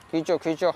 खींचो खींचो।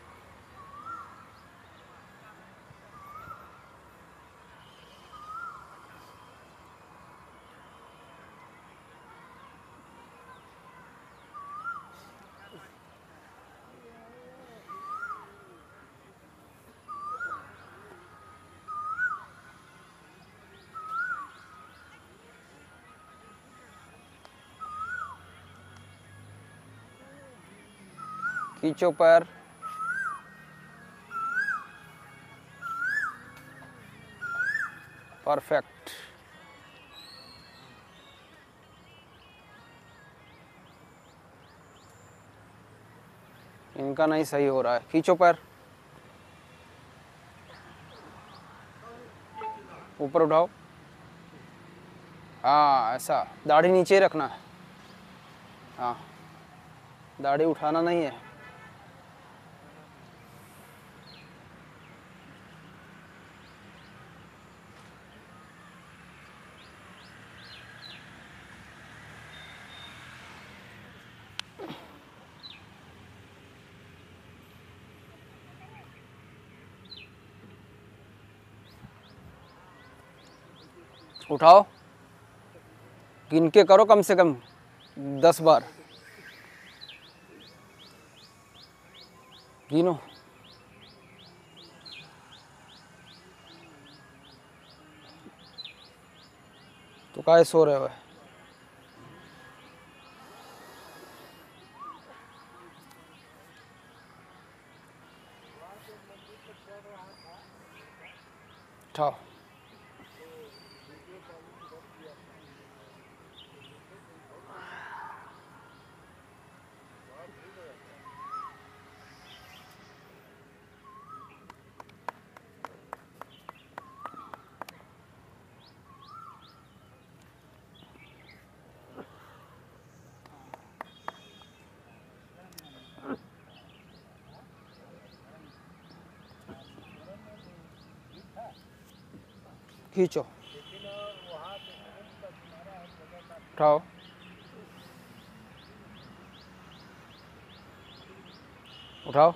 खींचो पैर। परफेक्ट। इनका नहीं सही हो रहा है, खींचो पैर। ऊपर उठाओ। हाँ ऐसा, दाढ़ी नीचे रखना है। हाँ, दाढ़ी उठाना नहीं है। उठाओ, गिन के करो कम से कम 10 बार। गिनो। तो काहे सो रहे हो? उठाओ। खींचो। उठाओ। उठाओ।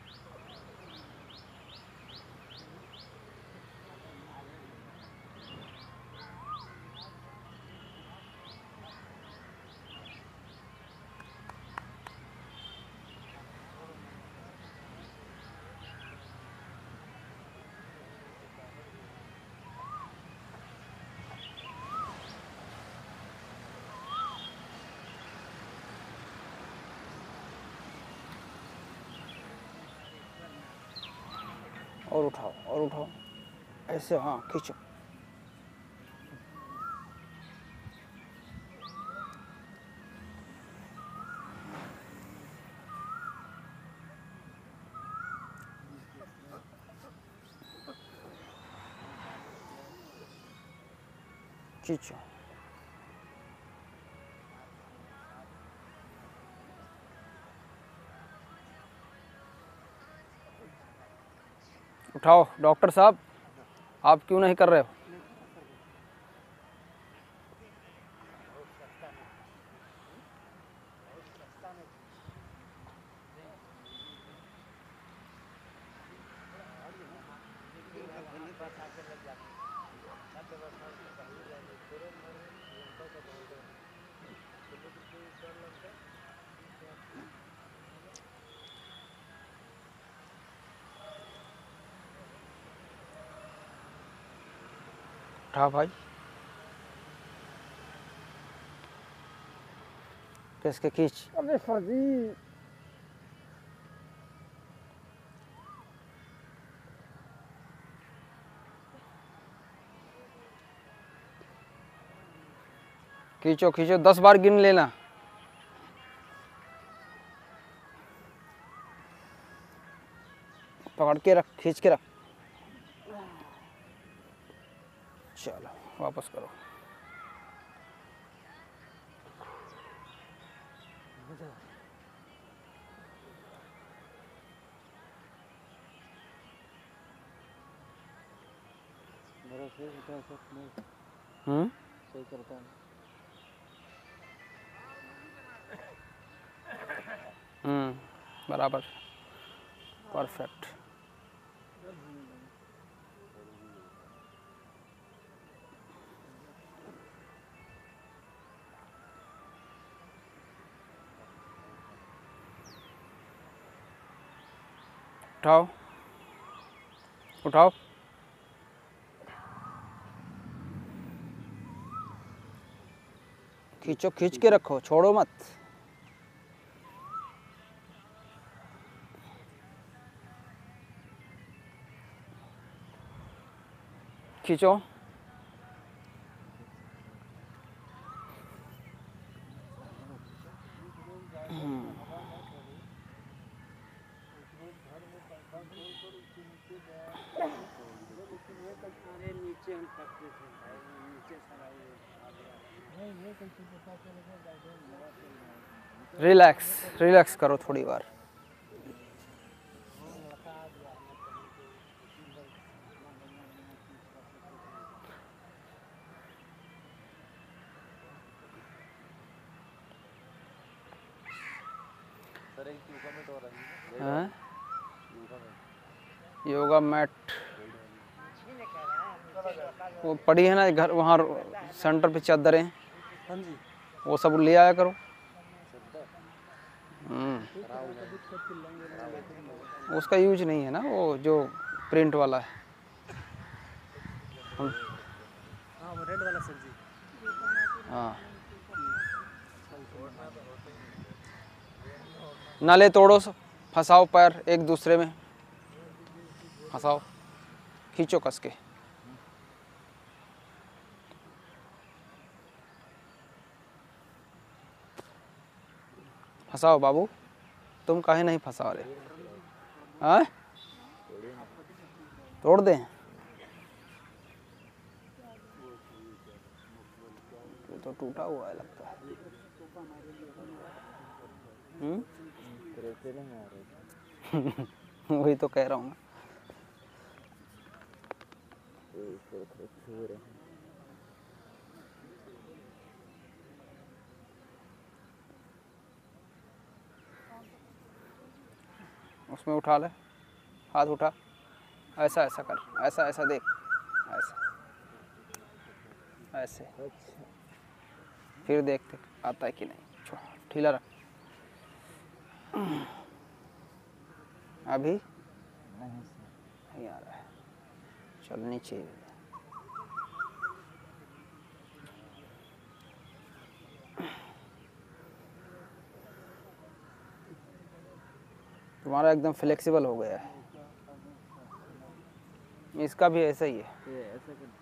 और उठाओ और उठाओ, ऐसे। हाँ खींचो। खींचो। उठाओ। डॉक्टर साहब, आप क्यों नहीं कर रहे हो? उठा भाई। किसके खींच। अबे फर्जी। खींचो खींचो, 10 बार गिन लेना। पकड़ के रख, खींच के रख। चलो वापस करो। मेरा सही होता है सब नहीं सही करता है। बराबर, परफेक्ट। उठाओ उठाओ। खींचो, खींच के रखो, छोड़ो मत। खींचो। अरे नीचे हम थकते थे भाई, नीचे सारा ये आ गया। नहीं ये कैसे पता चलेगा गार्डन लगा चल रहा है। रिलैक्स, रिलैक्स करो थोड़ी बार। हाँ लड़का आ गया ना, तभी तो इसी बार इतना बढ़िया बढ़िया चीज करते थे। सर एक योगा मैट और आई है। हाँ, योगा मैट, योगा मैट वो पड़ी है ना घर, वहाँ सेंटर पे चादरें, हाँ जी वो सब ले आया करो। चद्दर उसका यूज नहीं है ना, वो जो प्रिंट वाला है। हाँ वो रेड वाला सर जी। हाँ, नाले तोड़ो, फंसाओ पैर एक दूसरे में, फंसाओ, खींचो कस के। फंसाओ बाबू, तुम काहे नहीं फंसा रहे? हाँ, तोड़ दें? ये तो टूटा हुआ है लगता है। वही तो कह रहा हूँ मैं। उसमें उठा ले, हाथ उठा, ऐसा ऐसा कर, ऐसा ऐसा देख, ऐसा ऐसे, फिर देखते आता है कि नहीं। छोड़, ढीला रख। अभी नहीं आ रहा है, चल नीचे। तुम्हारा एकदम फ्लेक्सिबल हो गया है, इसका भी ऐसा ही है। ऐसा कर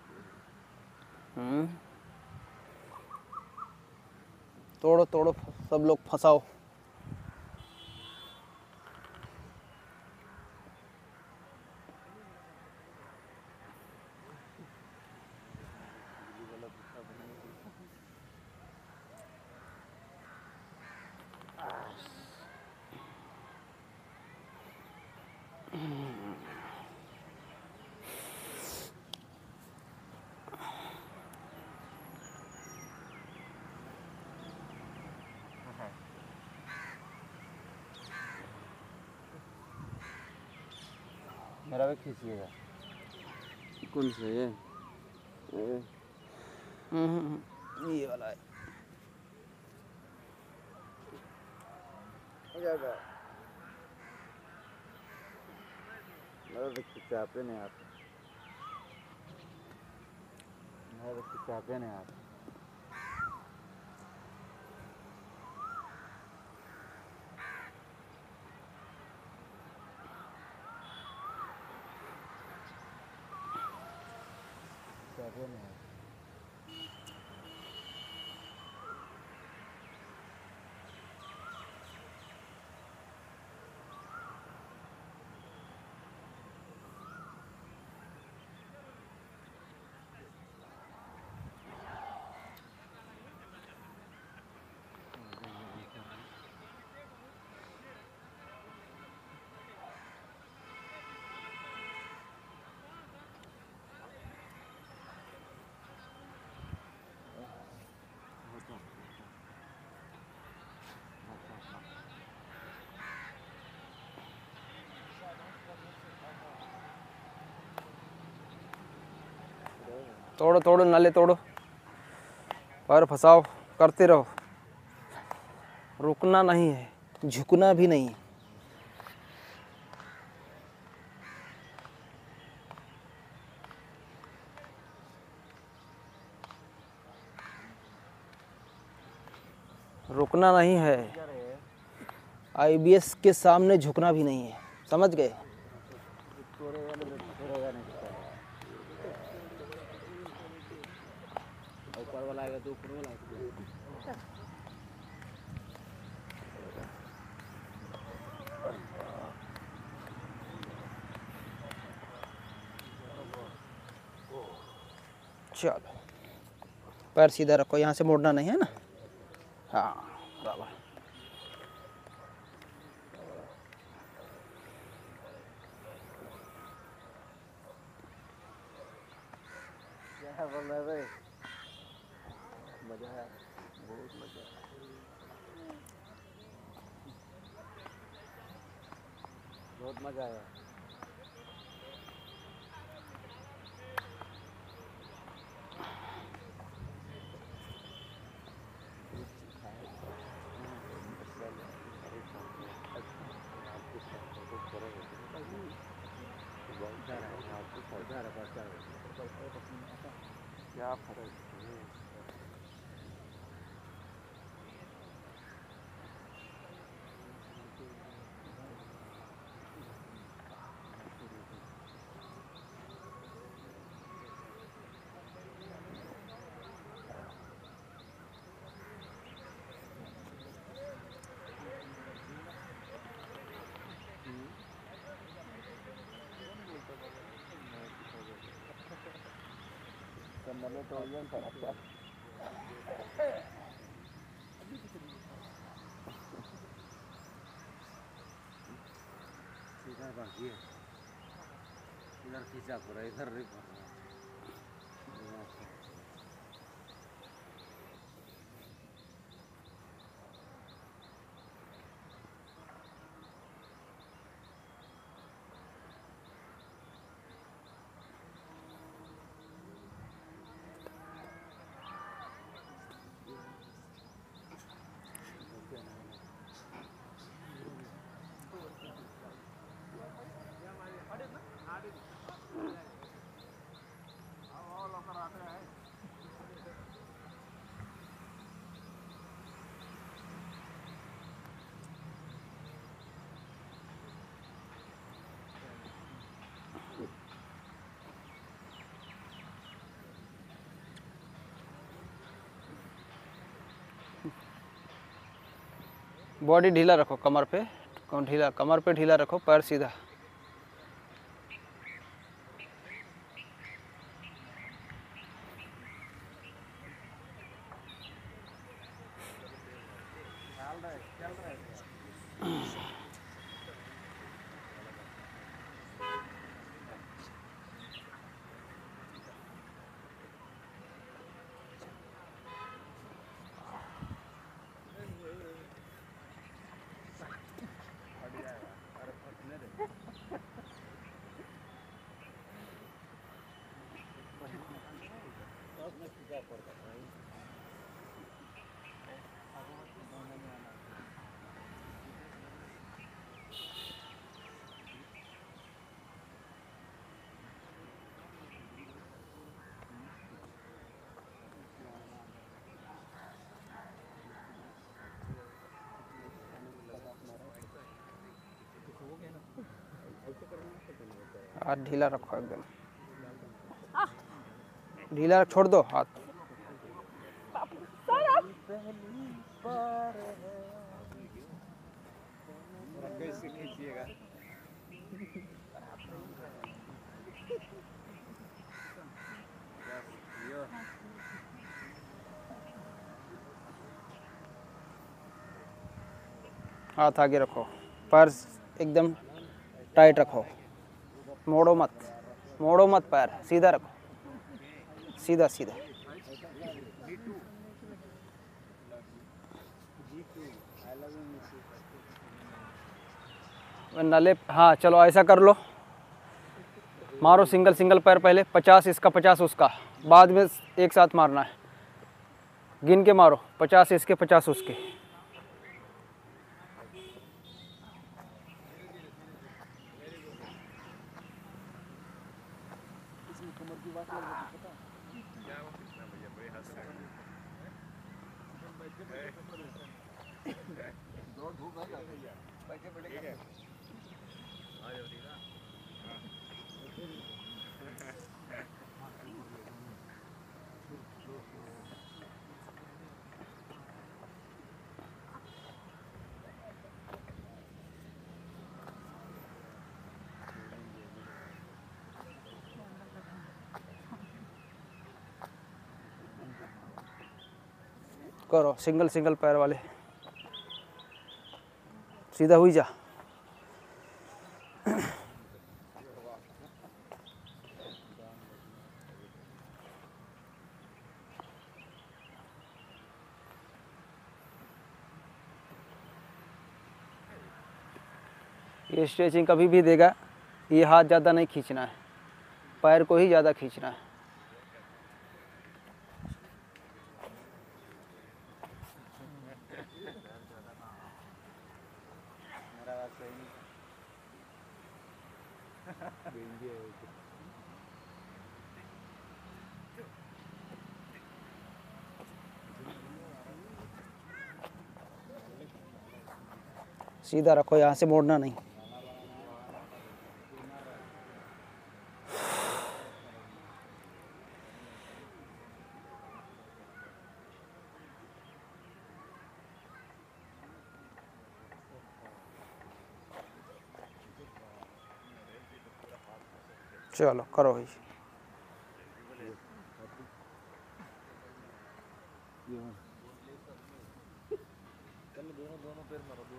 तोड़ो तोड़ो, सब लोग फंसाओ। मेरा भी खींचिएगा। कौन सा ये? ये वाला है। हो जाएगा। मेरा तो खिंचाते नहीं आते, मेरा तो खिंचाते नहीं आते। खिंचाते नहीं आते। तोड़ो तोड़ो नाले तोड़ो, पैर फंसाओ, करते रहो, रुकना नहीं है, झुकना भी नहीं है। रुकना नहीं है, IBS के सामने झुकना भी नहीं है, समझ गए? ऊपर वाला आएगा तो ऊपर वाला चलो पैर सीधा रखो, यहाँ से मोड़ना नहीं है ना। हाँ बराबर। क्या बोल रहे भाई? मजा है, बहुत मजा, बहुत मजा आया। क्या फर्क है? मैंने तो ये पढ़ा सीधा बाकी है, इधर खींचा पूरा, इधर नहीं पड़ रहा। बॉडी ढीला रखो, कमर पे ढीला, कमर पे ढीला रखो, पैर सीधा। हाथ ढीला रखो, एकदम ढीला, छोड़ दो हाथ। कैसे खींचिएगा? हाथ आगे रखो, पैर एकदम टाइट रखो, मोड़ो मत, मोड़ो मत, पैर सीधा रखो, सीधा सीधा। नाले, हाँ चलो ऐसा कर लो, मारो सिंगल सिंगल पैर पहले, 50 इसका 50 उसका। बाद में एक साथ मारना है, गिन के मारो, 50 इसके 50 उसके। इसमें कमर की बात लग रही पता दो धूप है पैसे बढ़ेगा करो सिंगल सिंगल पैर वाले, सीधा हुई जा। ये स्ट्रेचिंग कभी भी देगा, ये हाथ ज़्यादा नहीं खींचना है, पैर को ही ज़्यादा खींचना है। मेरा बात सही नहीं सीधा रखो, यहाँ से मोड़ना नहीं। चलो करो भाई। दोनों पैर मारो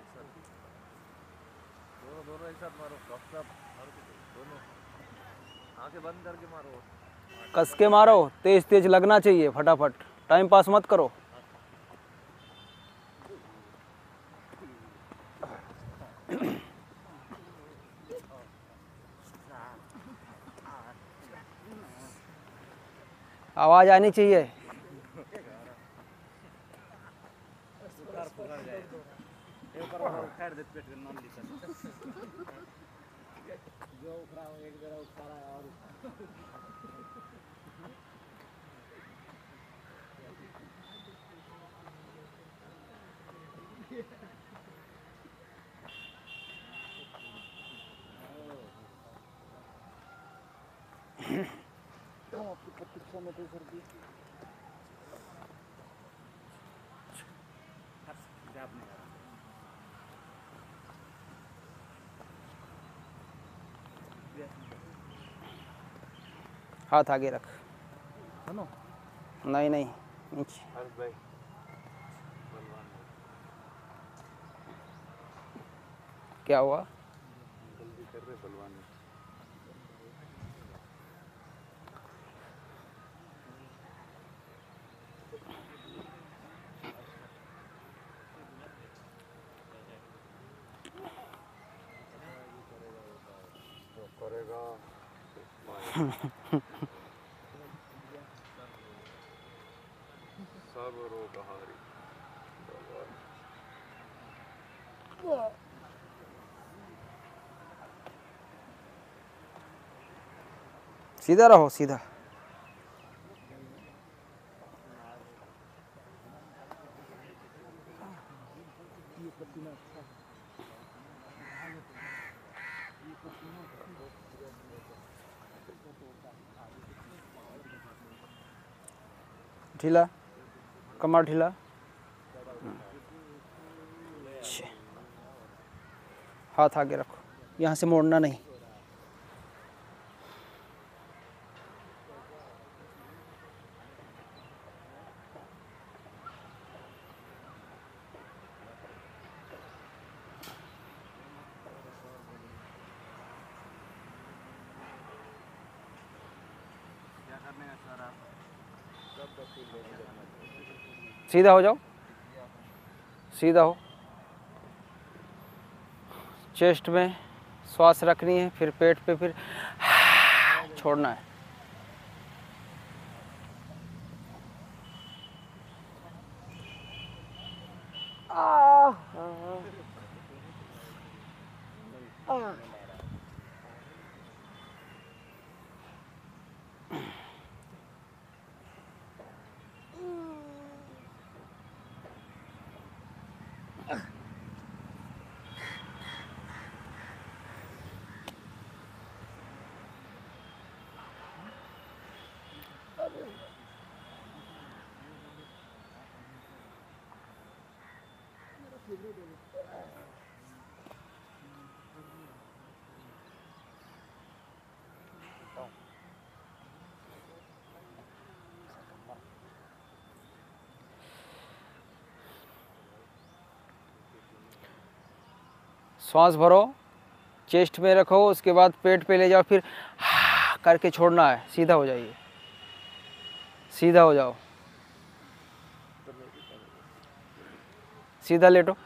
दोनों एक साथ मारो दोनों आंखें बंद करके मारो कस के मारो, तेज तेज लगना चाहिए, फटाफट, टाइम पास मत करो। आवाज आनी चाहिए। खैर दे पेट नॉन लिखा जो उखरा एक जरा उखाड़ा और आपकी प्रतीक्षा में तो सर की जाप नहीं हाथ आगे रख। सुनो नहीं नहीं, नीचे। भाई क्या हुआ? जल्दी कर रहे बलवान करेगा सर्वरोगहारी सीधा रहो, सीधा। ढीला, कमर ढीला। अच्छे, हाथ आगे रखो, यहाँ से मोड़ना नहीं। सीधा हो जाओ, सीधा हो। चेस्ट में श्वास रखनी है, फिर पेट पे, फिर छोड़ना है। श्वास भरो, चेस्ट में रखो, उसके बाद पेट पे ले जाओ, फिर करके छोड़ना है। सीधा हो जाइए, सीधा हो जाओ, सीधा लेटो।